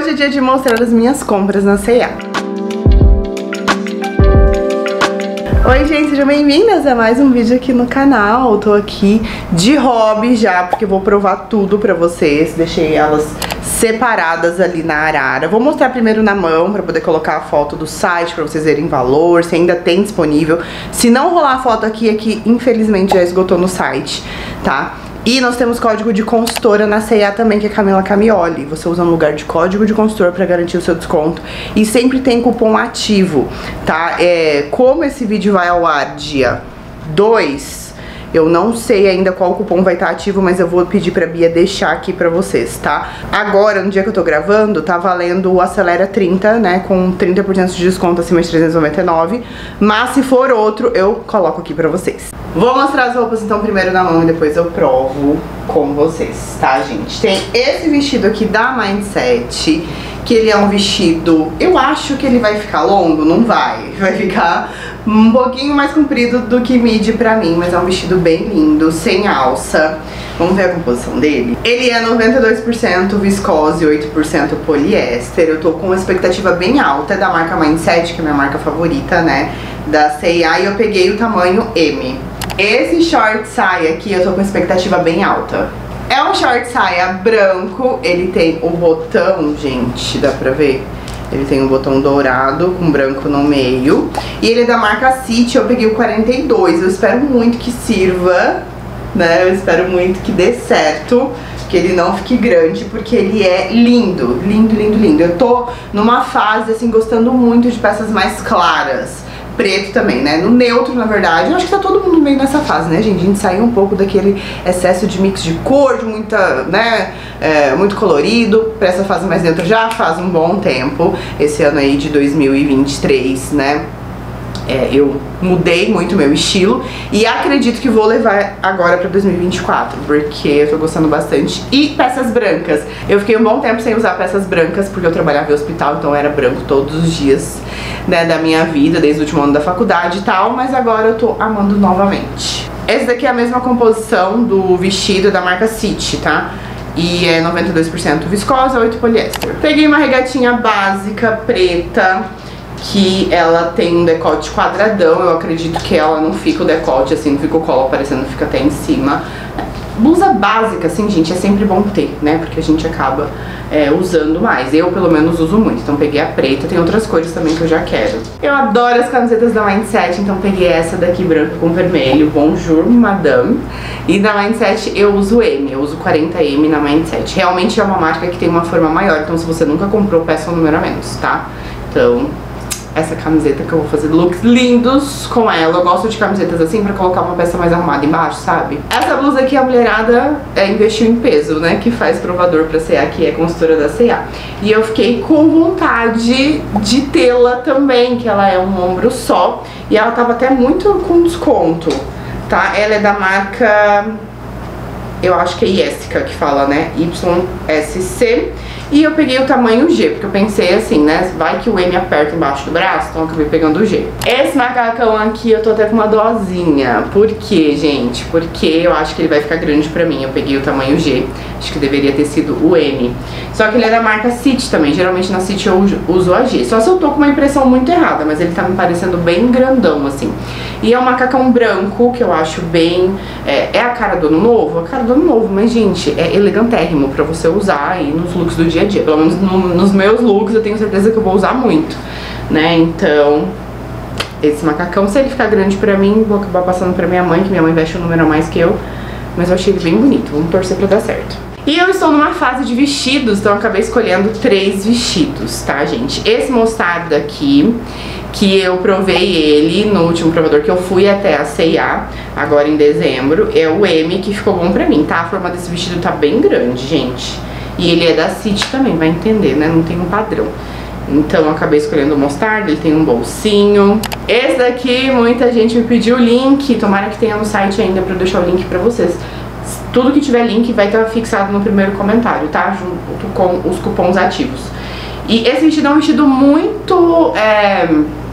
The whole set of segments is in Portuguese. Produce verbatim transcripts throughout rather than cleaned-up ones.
Hoje é dia de mostrar as minhas compras na C e A. Oi gente, sejam bem-vindas a mais um vídeo aqui no canal. Tô aqui de hobby já, porque eu vou provar tudo pra vocês. Deixei elas separadas ali na arara. Vou mostrar primeiro na mão pra poder colocar a foto do site pra vocês verem valor, se ainda tem disponível. Se não rolar a foto aqui, é que infelizmente já esgotou no site, tá? E nós temos código de consultora na C e A também, que é Camila Camioli. Você usa no lugar de código de consultor pra garantir o seu desconto. E sempre tem cupom ativo, tá? É, como esse vídeo vai ao ar dia dois, eu não sei ainda qual cupom vai estar ativo, mas eu vou pedir pra Bia deixar aqui pra vocês, tá? Agora, no dia que eu tô gravando, tá valendo o Acelera trinta, né? Com trinta por cento de desconto acima de trezentos e noventa e nove. Mas se for outro, eu coloco aqui pra vocês. Vou mostrar as roupas então primeiro na mão e depois eu provo com vocês, tá, gente? Tem esse vestido aqui da Mindset, que ele é um vestido, eu acho que ele vai ficar longo, não vai, vai ficar um pouquinho mais comprido do que midi pra mim, mas é um vestido bem lindo, sem alça. Vamos ver a composição dele. Ele é noventa e dois por cento viscose e oito por cento poliéster. Eu tô com uma expectativa bem alta, é da marca Mindset, que é a minha marca favorita, né, da C e A, e eu peguei o tamanho M. Esse short saia aqui eu tô com expectativa bem alta. É um short saia branco, ele tem o botão, gente, dá pra ver? Ele tem um botão dourado com branco no meio. E ele é da marca City, eu peguei o quarenta e dois. Eu espero muito que sirva, né? Eu espero muito que dê certo, que ele não fique grande, porque ele é lindo, lindo, lindo, lindo. Eu tô numa fase, assim, gostando muito de peças mais claras. Preto também, né? No neutro, na verdade. Eu acho que tá todo mundo meio nessa fase, né, gente? A gente saiu um pouco daquele excesso de mix de cor, de muita, né? É, muito colorido, pra essa fase mais neutra já faz um bom tempo. Esse ano aí de dois mil e vinte e três, né? É, eu mudei muito meu estilo e acredito que vou levar agora pra dois mil e vinte e quatro, porque eu tô gostando bastante. E peças brancas, eu fiquei um bom tempo sem usar peças brancas, porque eu trabalhava em hospital, então era branco todos os dias, né, da minha vida, desde o último ano da faculdade e tal, mas agora eu tô amando novamente. Esse daqui é a mesma composição do vestido da marca City, tá? E é noventa e dois por cento viscose, oito por cento poliéster. Peguei uma regatinha básica, preta, que ela tem um decote quadradão. Eu acredito que ela não fica o decote assim, não fica o colo aparecendo, fica até em cima. Blusa básica, assim, gente, é sempre bom ter, né? Porque a gente acaba é, usando mais. Eu, pelo menos, uso muito. Então peguei a preta, tem outras cores também que eu já quero. Eu adoro as camisetas da Mindset, então peguei essa daqui branca com vermelho, Bonjour, Madame. E na Mindset eu uso M, eu uso quarenta M na Mindset. Realmente é uma marca que tem uma forma maior, então se você nunca comprou, peça um número a menos, tá? Então, essa camiseta que eu vou fazer looks lindos com ela. Eu gosto de camisetas assim pra colocar uma peça mais arrumada embaixo, sabe? Essa blusa aqui a mulherada é, investiu em peso, né? Que faz provador pra C e A, que é consultora da C e A. E eu fiquei com vontade de tê-la também, que ela é um ombro só. E ela tava até muito com desconto, tá? Ela é da marca, eu acho que é Jessica que fala, né? Y S C. E eu peguei o tamanho G, porque eu pensei assim, né? Vai que o M aperta embaixo do braço, então eu acabei pegando o G. Esse macacão aqui eu tô até com uma dosinha. Por quê, gente? Porque eu acho que ele vai ficar grande pra mim. Eu peguei o tamanho G. Acho que deveria ter sido o M. Só que ele é da marca City também. Geralmente na City eu uso a G. Só se eu tô com uma impressão muito errada, mas ele tá me parecendo bem grandão, assim. E é um macacão branco, que eu acho bem... É, é a cara do ano novo? A cara do ano novo, mas, gente, é elegantérrimo pra você usar aí nos looks do dia a dia. Pelo menos no, nos meus looks eu tenho certeza que eu vou usar muito, né? Então, esse macacão, se ele ficar grande pra mim, vou acabar passando pra minha mãe, que minha mãe veste um número a mais que eu. Mas eu achei ele bem bonito, vamos torcer pra dar certo. E eu estou numa fase de vestidos, então eu acabei escolhendo três vestidos, tá, gente? Esse mostarda aqui, que eu provei ele no último provador que eu fui até a C e A, agora em dezembro, é o M, que ficou bom pra mim, tá? A forma desse vestido tá bem grande, gente. E ele é da City também, vai entender, né? Não tem um padrão. Então eu acabei escolhendo o mostarda, ele tem um bolsinho. Esse daqui, muita gente me pediu o link, tomara que tenha no site ainda pra eu deixar o link pra vocês. Tudo que tiver link vai estar fixado no primeiro comentário, tá? Junto com os cupons ativos. E esse vestido é um vestido muito... É...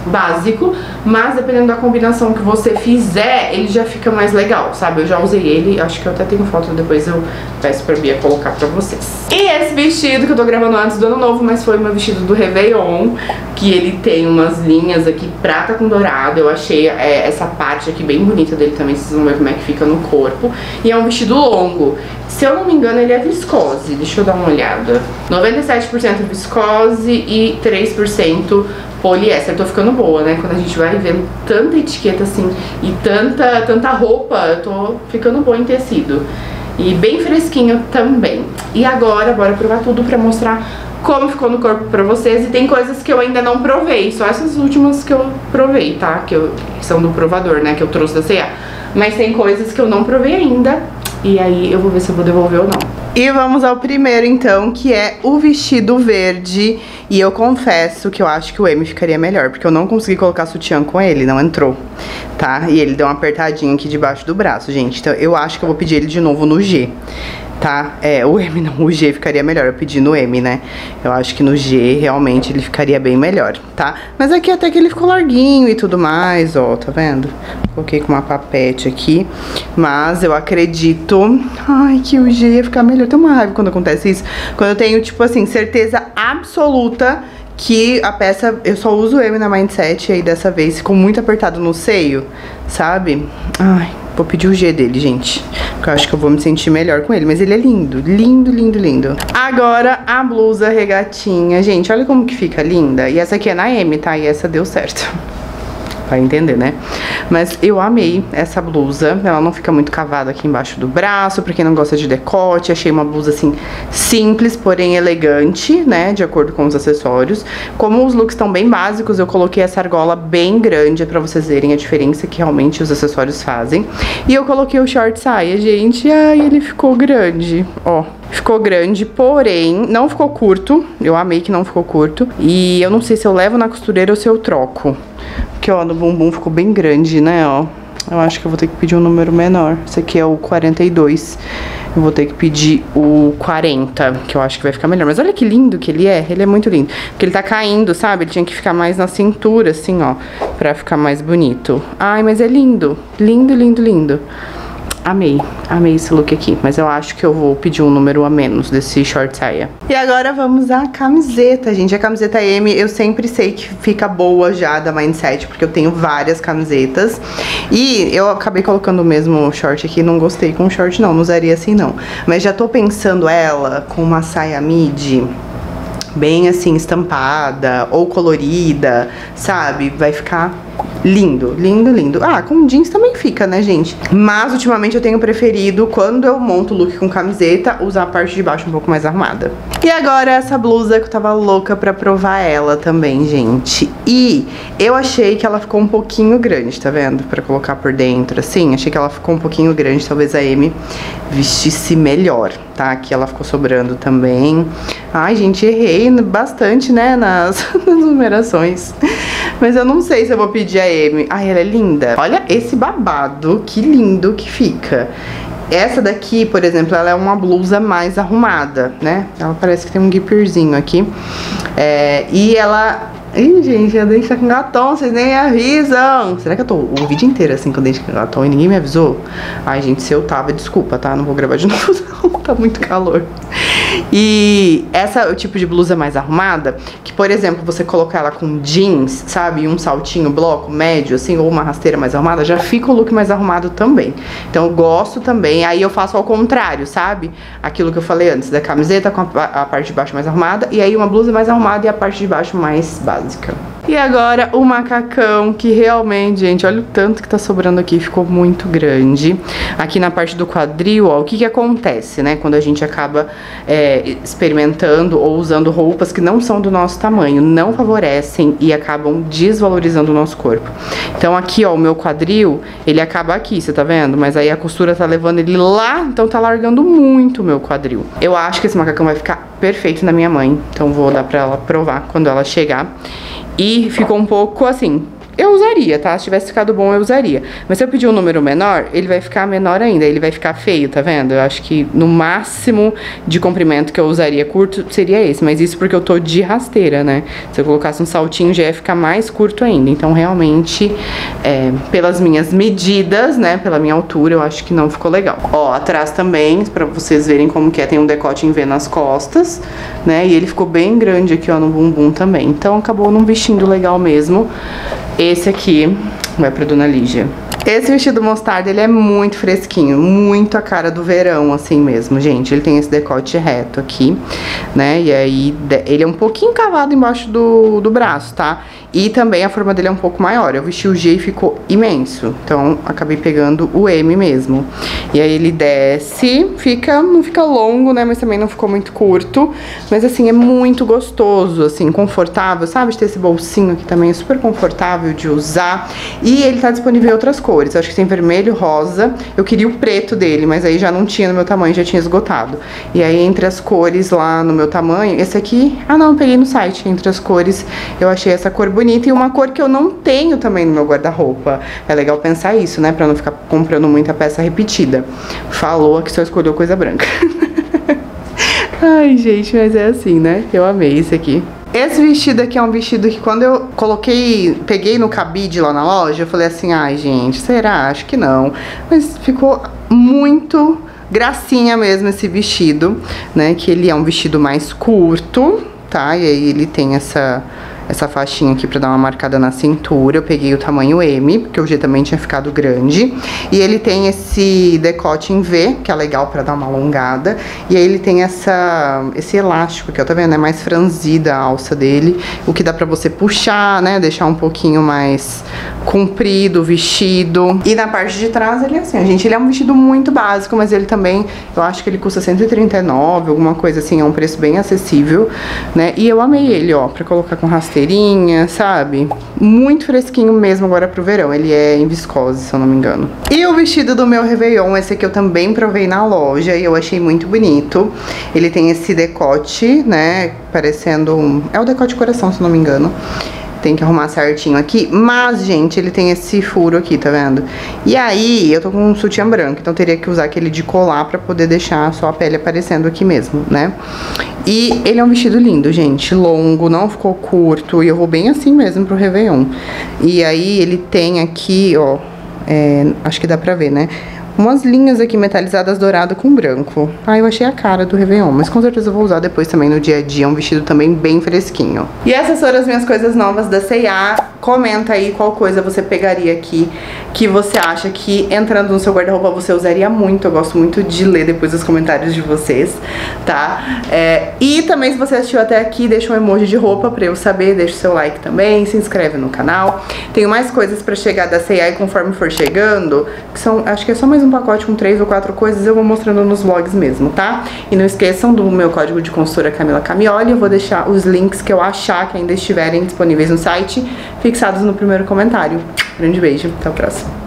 básico, mas dependendo da combinação que você fizer, ele já fica mais legal, sabe? Eu já usei ele, acho que eu até tenho foto, depois eu peço pra Bia colocar pra vocês. E esse vestido que eu tô gravando antes do ano novo, mas foi o meu vestido do Réveillon, que ele tem umas linhas aqui prata com dourado. Eu achei é, essa parte aqui bem bonita dele também, vocês vão ver como é que fica no corpo. E é um vestido longo. Se eu não me engano, ele é viscose, deixa eu dar uma olhada. noventa e sete por cento viscose e três por cento poliéster. Eu tô ficando boa, né? Quando a gente vai vendo tanta etiqueta assim e tanta, tanta roupa, eu tô ficando boa em tecido. E bem fresquinho também. E agora, bora provar tudo pra mostrar como ficou no corpo pra vocês. E tem coisas que eu ainda não provei, só essas últimas que eu provei, tá? Que, eu, que são do provador, né? Que eu trouxe da C A. Mas tem coisas que eu não provei ainda. E aí eu vou ver se eu vou devolver ou não. E vamos ao primeiro então, que é o vestido verde. E eu confesso que eu acho que o M ficaria melhor, porque eu não consegui colocar sutiã com ele, não entrou, tá? E ele deu uma apertadinha aqui debaixo do braço, gente. Então eu acho que eu vou pedir ele de novo no G, tá? É, o M não, o G ficaria melhor, eu pedi no M, né? Eu acho que no G realmente ele ficaria bem melhor, tá? Mas aqui até que ele ficou larguinho e tudo mais, ó, tá vendo? Coloquei com uma papete aqui, mas eu acredito, ai, que o G ia ficar melhor. Tem uma raiva quando acontece isso, quando eu tenho, tipo assim, certeza absoluta que a peça, eu só uso o M na Mindset, e aí dessa vez ficou muito apertado no seio, sabe? Ai, vou pedir o G dele, gente, porque eu acho que eu vou me sentir melhor com ele. Mas ele é lindo, lindo, lindo, lindo. Agora a blusa regatinha, gente, olha como que fica linda. E essa aqui é na M, tá? E essa deu certo. Vai entender, né? Mas eu amei essa blusa. Ela não fica muito cavada aqui embaixo do braço, pra quem não gosta de decote. Achei uma blusa, assim, simples, porém elegante, né? De acordo com os acessórios. Como os looks estão bem básicos, eu coloquei essa argola bem grande, pra vocês verem a diferença que realmente os acessórios fazem. E eu coloquei o short saia, gente. Ai, ele ficou grande, ó. Ficou grande, porém não ficou curto. Eu amei que não ficou curto. E eu não sei se eu levo na costureira ou se eu troco. Porque, ó, no bumbum ficou bem grande, né, ó. Eu acho que eu vou ter que pedir um número menor. Esse aqui é o quarenta e dois. Eu vou ter que pedir o quarenta, que eu acho que vai ficar melhor. Mas olha que lindo que ele é. Ele é muito lindo. Porque ele tá caindo, sabe? Ele tinha que ficar mais na cintura, assim, ó. Pra ficar mais bonito. Ai, mas é lindo. Lindo, lindo, lindo. Amei, amei esse look aqui, mas eu acho que eu vou pedir um número a menos desse short saia. E agora vamos à camiseta, gente. A camiseta M eu sempre sei que fica boa já da Mindset, porque eu tenho várias camisetas. E eu acabei colocando o mesmo short aqui, não gostei com o short não, não usaria assim não. Mas já tô pensando ela com uma saia midi, bem assim, estampada ou colorida, sabe? Vai ficar lindo, lindo, lindo. Ah, com jeans também fica, né, gente? Mas ultimamente eu tenho preferido, quando eu monto o look com camiseta, usar a parte de baixo um pouco mais arrumada. E agora essa blusa que eu tava louca pra provar ela também, gente. E eu achei que ela ficou um pouquinho grande, tá vendo? Pra colocar por dentro, assim. Achei que ela ficou um pouquinho grande, talvez a M vestisse melhor, tá? Aqui ela ficou sobrando também. Ai, gente, errei bastante, né, nas, nas numerações. Mas eu não sei se eu vou pedir a M. Ai, ela é linda. Olha esse babado, que lindo que fica. Essa daqui, por exemplo, ela é uma blusa mais arrumada, né? Ela parece que tem um guiperzinho aqui. É, e ela... Ih, gente, a dente tá com gatom, vocês nem avisam. Será que eu tô o vídeo inteiro assim com a dente com gatom e ninguém me avisou? Ai, gente, se eu tava, desculpa, tá? Não vou gravar de novo não, tá muito calor. E essa é o tipo de blusa mais arrumada, que, por exemplo, você colocar ela com jeans, sabe? Um saltinho bloco médio, assim, ou uma rasteira mais arrumada, já fica o look mais arrumado também. Então eu gosto também, aí eu faço ao contrário, sabe? Aquilo que eu falei antes, da camiseta com a, a parte de baixo mais arrumada, e aí uma blusa mais arrumada e a parte de baixo mais básica. E agora o macacão, que realmente, gente, olha o tanto que tá sobrando aqui, ficou muito grande. Aqui na parte do quadril, ó, o que que acontece, né? Quando a gente acaba é, experimentando ou usando roupas que não são do nosso tamanho, não favorecem e acabam desvalorizando o nosso corpo. Então aqui, ó, o meu quadril, ele acaba aqui, você tá vendo? Mas aí a costura tá levando ele lá, então tá largando muito o meu quadril. Eu acho que esse macacão vai ficar perfeito na minha mãe, então vou dar pra ela provar quando ela chegar. E ficou um pouco assim, eu usaria, tá? Se tivesse ficado bom, eu usaria. Mas se eu pedir um número menor, ele vai ficar menor ainda, ele vai ficar feio, tá vendo? Eu acho que no máximo de comprimento que eu usaria curto seria esse, mas isso porque eu tô de rasteira, né? Se eu colocasse um saltinho já ia ficar mais curto ainda. Então, realmente, é, pelas minhas medidas, né, pela minha altura, eu acho que não ficou legal. Ó, atrás também, pra vocês verem como que é, tem um decote em V nas costas, né? E ele ficou bem grande aqui, ó, no bumbum também. Então, acabou não vestindo legal mesmo. Esse aqui vai pra Dona Lígia. Esse vestido mostarda, ele é muito fresquinho, muito a cara do verão, assim mesmo, gente. Ele tem esse decote reto aqui, né? E aí, ele é um pouquinho cavado embaixo do, do braço, tá? E também a forma dele é um pouco maior. Eu vesti o G e ficou imenso. Então, acabei pegando o M mesmo. E aí, ele desce, fica, não fica longo, né? Mas também não ficou muito curto. Mas, assim, é muito gostoso, assim, confortável, sabe? De ter esse bolsinho aqui também, é super confortável de usar. E ele tá disponível em outras cores. Eu acho que tem vermelho, rosa. Eu queria o preto dele, mas aí já não tinha no meu tamanho, já tinha esgotado. E aí, entre as cores lá no meu tamanho, esse aqui... Ah, não, eu peguei no site. Entre as cores, eu achei essa cor bonita. E uma cor que eu não tenho também no meu guarda-roupa. É legal pensar isso, né? Pra não ficar comprando muita peça repetida. Falou que só escolheu coisa branca. Ai, gente, mas é assim, né? Eu amei esse aqui. Esse vestido aqui é um vestido que quando eu coloquei, peguei no cabide lá na loja, eu falei assim, ai, gente, será? Acho que não. Mas ficou muito gracinha mesmo esse vestido, né? Que ele é um vestido mais curto, tá? E aí ele tem essa... essa faixinha aqui pra dar uma marcada na cintura. Eu peguei o tamanho M, porque o G também tinha ficado grande. E ele tem esse decote em V, que é legal pra dar uma alongada. E aí ele tem essa, esse elástico aqui, ó, tá vendo? É mais franzida a alça dele, o que dá pra você puxar, né? Deixar um pouquinho mais comprido o vestido. E na parte de trás ele é assim, gente, ele é um vestido muito básico, mas ele também, eu acho que ele custa cento e trinta e nove, alguma coisa assim, é um preço bem acessível, né? E eu amei ele, ó, pra colocar com rasteirinha, sabe? Muito fresquinho mesmo agora pro verão. Ele é em viscose, se eu não me engano. E o vestido do meu Réveillon, esse aqui eu também provei na loja e eu achei muito bonito. Ele tem esse decote, né? Parecendo um... é o decote coração, se eu não me engano. Tem que arrumar certinho aqui, mas, gente, ele tem esse furo aqui, tá vendo? E aí, eu tô com um sutiã branco, então teria que usar aquele de colar pra poder deixar só a pele aparecendo aqui mesmo, né? E ele é um vestido lindo, gente, longo, não ficou curto, e eu vou bem assim mesmo pro Réveillon. E aí, ele tem aqui, ó, é, acho que dá pra ver, né? Umas linhas aqui metalizadas dourado com branco. Ah, eu achei a cara do Réveillon, mas com certeza eu vou usar depois também no dia a dia. É um vestido também bem fresquinho. E essas foram as minhas coisas novas da C e A. Comenta aí qual coisa você pegaria aqui, que você acha que entrando no seu guarda-roupa você usaria muito. Eu gosto muito de ler depois os comentários de vocês, tá? É, e também, se você assistiu até aqui, deixa um emoji de roupa pra eu saber. Deixa o seu like também, se inscreve no canal. Tenho mais coisas pra chegar da C e A e conforme for chegando, que são, acho que é só mais um pacote com três ou quatro coisas, eu vou mostrando nos vlogs mesmo, tá? E não esqueçam do meu código de consultora Camila Camioli. Eu vou deixar os links que eu achar que ainda estiverem disponíveis no site fixados no primeiro comentário. Grande beijo, até o próximo.